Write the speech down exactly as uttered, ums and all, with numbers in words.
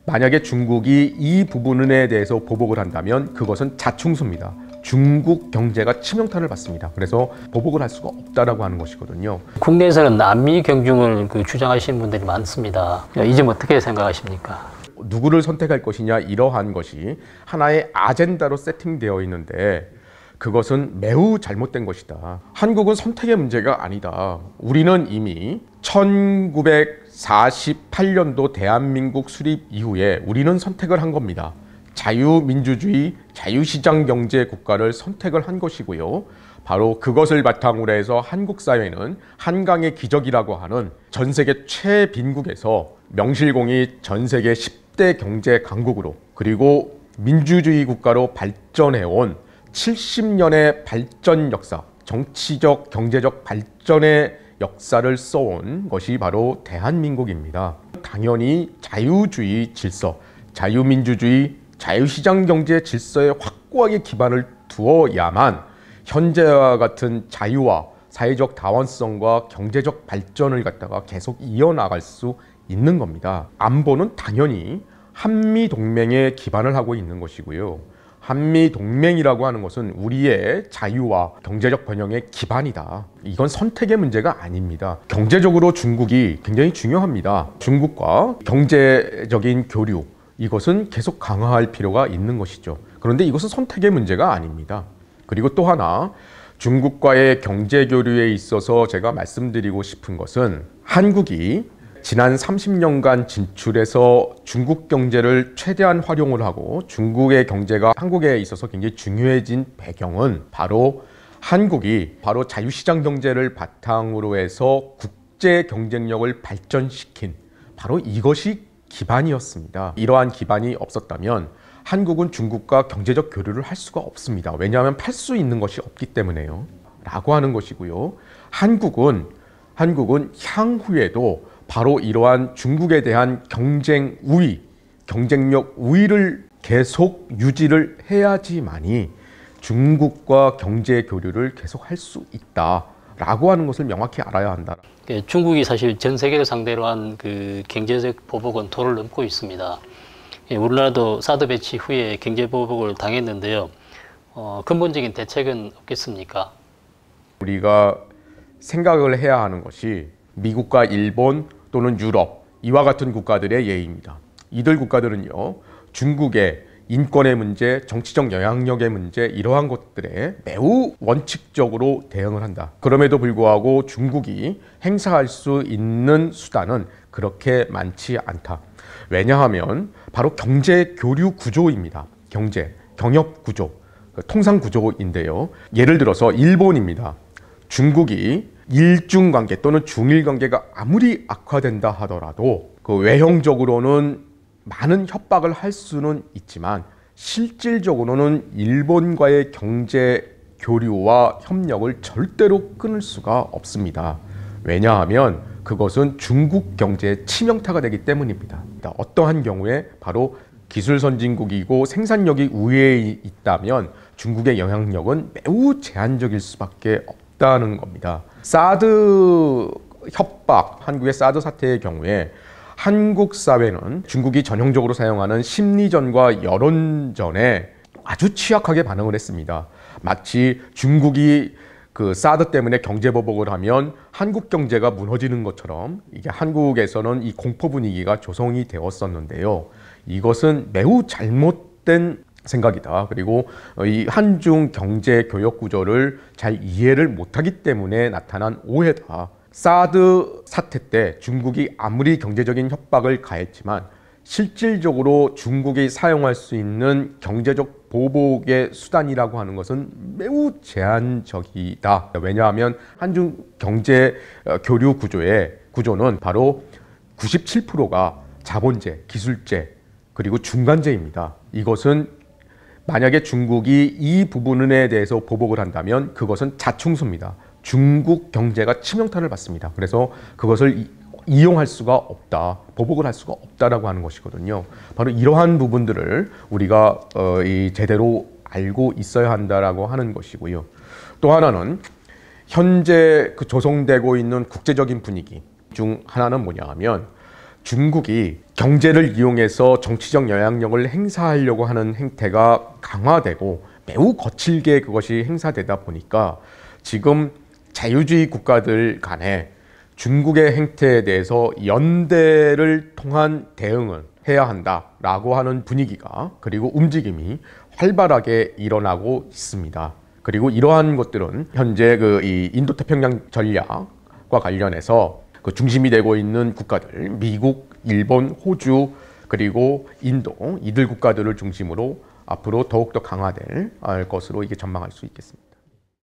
만약에 중국이 이 부분에 대해서 보복을 한다면 그것은 자충수입니다. 중국 경제가 치명타를 받습니다. 그래서 보복을 할 수가 없다라고 하는 것이거든요. 국내에서는 남미 경중을 그 주장하시는 분들이 많습니다. 이 점 어떻게 생각하십니까? 누구를 선택할 것이냐, 이러한 것이 하나의 아젠다로 세팅되어 있는데 그것은 매우 잘못된 것이다. 한국은 선택의 문제가 아니다. 우리는 이미 천구백사십팔 년도 대한민국 수립 이후에 우리는 선택을 한 겁니다. 자유민주주의, 자유시장 경제 국가를 선택을 한 것이고요. 바로 그것을 바탕으로 해서 한국 사회는 한강의 기적이라고 하는 전 세계 최빈국에서 명실공히 전 세계 십 대 경제 강국으로, 그리고 민주주의 국가로 발전해온 칠십 년의 발전 역사, 정치적, 경제적 발전의 역사를 써온 것이 바로 대한민국입니다. 당연히 자유주의 질서, 자유민주주의, 자유시장 경제 질서에 확고하게 기반을 두어야만 현재와 같은 자유와 사회적 다원성과 경제적 발전을 갖다가 계속 이어나갈 수 있는 겁니다. 안보는 당연히 한미동맹에 기반을 하고 있는 것이고요. 한미동맹이라고 하는 것은 우리의 자유와 경제적 번영의 기반이다. 이건 선택의 문제가 아닙니다. 경제적으로 중국이 굉장히 중요합니다. 중국과 경제적인 교류, 이것은 계속 강화할 필요가 있는 것이죠. 그런데 이것은 선택의 문제가 아닙니다. 그리고 또 하나, 중국과의 경제 교류에 있어서 제가 말씀드리고 싶은 것은 한국이 지난 삼십 년간 진출해서 중국 경제를 최대한 활용을 하고 중국의 경제가 한국에 있어서 굉장히 중요해진 배경은 바로 한국이 바로 자유시장 경제를 바탕으로 해서 국제 경쟁력을 발전시킨 바로 이것이 기반이었습니다. 이러한 기반이 없었다면 한국은 중국과 경제적 교류를 할 수가 없습니다. 왜냐하면 팔 수 있는 것이 없기 때문에요. 라고 하는 것이고요. 한국은, 한국은 향후에도 바로 이러한 중국에 대한 경쟁 우위, 경쟁력 우위를 계속 유지를 해야지만이 중국과 경제 교류를 계속 할 수 있다라고 하는 것을 명확히 알아야 한다. 중국이 사실 전 세계를 상대로 한 그 경제적 보복은 도를 넘고 있습니다. 우리나라도 사드 배치 후에 경제 보복을 당했는데요. 어, 근본적인 대책은 없겠습니까? 우리가 생각을 해야 하는 것이 미국과 일본 또는 유럽, 이와 같은 국가들의 예입니다. 이들 국가들은요, 중국의 인권의 문제, 정치적 영향력의 문제, 이러한 것들에 매우 원칙적으로 대응을 한다. 그럼에도 불구하고 중국이 행사할 수 있는 수단은 그렇게 많지 않다. 왜냐하면 바로 경제 교류 구조입니다. 경제, 경협 구조, 통상 구조인데요. 예를 들어서 일본입니다. 중국이 일중 관계 또는 중일 관계가 아무리 악화된다 하더라도 그 외형적으로는 많은 협박을 할 수는 있지만 실질적으로는 일본과의 경제 교류와 협력을 절대로 끊을 수가 없습니다. 왜냐하면 그것은 중국 경제의 치명타가 되기 때문입니다. 어떠한 경우에 바로 기술 선진국이고 생산력이 우위에 있다면 중국의 영향력은 매우 제한적일 수밖에 없다는 겁니다. 사드 협박, 한국의 사드 사태의 경우에 한국 사회는 중국이 전형적으로 사용하는 심리전과 여론전에 아주 취약하게 반응을 했습니다. 마치 중국이 그 사드 때문에 경제 보복을 하면 한국 경제가 무너지는 것처럼 이게 한국에서는 이 공포 분위기가 조성이 되었었는데요. 이것은 매우 잘못된 생각이다. 그리고 이 한중 경제 교역 구조를 잘 이해를 못하기 때문에 나타난 오해다. 사드 사태 때 중국이 아무리 경제적인 협박을 가했지만 실질적으로 중국이 사용할 수 있는 경제적 보복의 수단이라고 하는 것은 매우 제한적이다. 왜냐하면 한중 경제 교류 구조의 구조는 바로 구십칠 퍼센트가 자본제, 기술제, 그리고 중간제입니다. 이것은 만약에 중국이 이 부분에 대해서 보복을 한다면 그것은 자충수입니다. 중국 경제가 치명타를 받습니다. 그래서 그것을 이, 이용할 수가 없다, 보복을 할 수가 없다라고 하는 것이거든요. 바로 이러한 부분들을 우리가 어, 이 제대로 알고 있어야 한다라고 하는 것이고요. 또 하나는 현재 그 조성되고 있는 국제적인 분위기 중 하나는 뭐냐 하면 중국이 경제를 이용해서 정치적 영향력을 행사하려고 하는 행태가 강화되고 매우 거칠게 그것이 행사되다 보니까 지금 자유주의 국가들 간에 중국의 행태에 대해서 연대를 통한 대응을 해야 한다라고 하는 분위기가 그리고 움직임이 활발하게 일어나고 있습니다. 그리고 이러한 것들은 현재 그 이 인도태평양 전략과 관련해서 그 중심이 되고 있는 국가들, 미국, 일본, 호주, 그리고 인도, 이들 국가들을 중심으로 앞으로 더욱더 강화될 것으로 이게 전망할 수 있겠습니다.